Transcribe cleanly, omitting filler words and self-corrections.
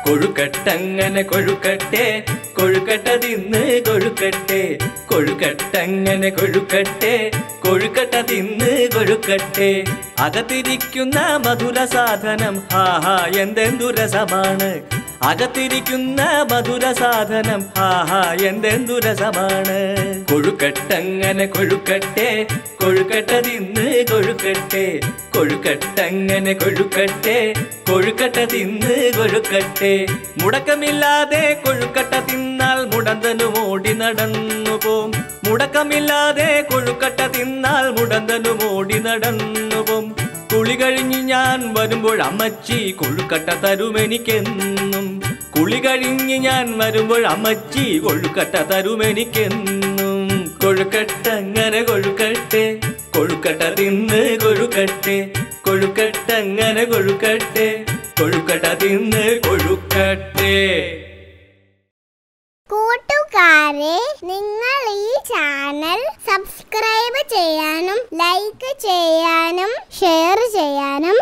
കൊഴുക്കട്ടങ്ങനെ കൊഴുക്കട്ടെ കൊഴുക്കട്ട തിന്ന് കൊഴുക്കട്ടെ കൊഴുക്കട്ടങ്ങനെ കൊഴുക്കട്ടെ കൊഴുക്കട്ട തിന്ന് കൊഴുക്കട്ടെ അകത്തിരിക്കുന്ന മധുര സാധനം ഹാഹാ എന്തെന്തു രസമാണ് അകത്തിരിക്കുന്ന മധുര സാധനം ഹാഹാ എന്തെന്തു രസമാണ് കൊഴുക്കട്ടങ്ങനെ കൊഴുക്കട്ടെ കൊഴുക്കട്ട തിന്ന് കൊഴുക്കട്ടെ കൊഴുക്കട്ടങ്ങനെ കൊഴുക്കട്ടെ കൊഴുക്കട്ട തിന്ന് കൊഴുക്കട്ടെ മുടക്കമില്ലാതെ കൊഴുക്കട്ട തിന്നാൽ മുടന്തനും ഓടി നടന്നു പോം മുടക്കമില്ലാതെ കൊഴുക്കട്ട തിന്നാൽ മുടന്തനും ഓടി നടന്നു പോം കുളി കഴിഞ്ഞ് ഞാൻ വരുമ്പോൾ അമ്മച്ചി കൊഴുക്കട്ട തരുമെനിക്കെന്നും കുളി കഴിഞ്ഞ് ഞാൻ വരുമ്പോൾ അമ്മച്ചി കൊഴുക്കട്ട തരുമെനിക്കെന്നും കൊഴുക്കട്ടങ്ങനെ കൊഴുക്കട്ടെ കൊഴുക്കട്ട തിന്ന് കൊഴുക്കട്ടെ കൊഴുക്കട്ടങ്ങനെ കൊഴുക്കട്ടെ കൊഴുക്കട്ട തിന്ന് കൊഴുക്കട്ടെ. കൂട്ടുകാരെ, നിങ്ങൾ ഈ ചാനൽ സബ്സ്ക്രൈബ് ചെയ്യാനും ലൈക്ക് ചെയ്യാനും ഷെയർ ചെയ്യാനും